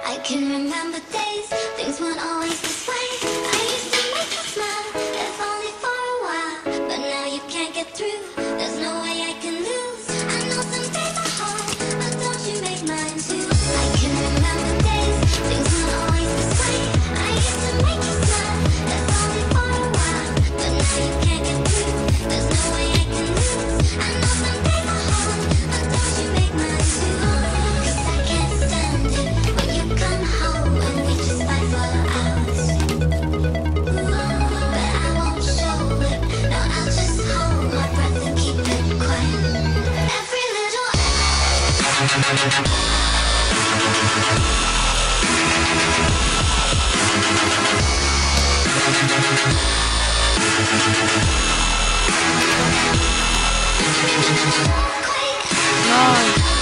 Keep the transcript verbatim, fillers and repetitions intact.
I can remember days, things weren't always this way. I used to make you smile, if only for a while. But now you can't get through, there's no way I can lose. I know some days are hard, but don't you make mine too. I can remember days, things weren't always this way. I used to make you smile, if only for a while. But now you can't get through, there's no way I can lose. I know some days are hard, but don't you make mine too. 'Cause I can't stand it when you come home and we just fight for hours. But I won't show it, no, I'll just hold my breath and keep it quiet. Every little quake. No.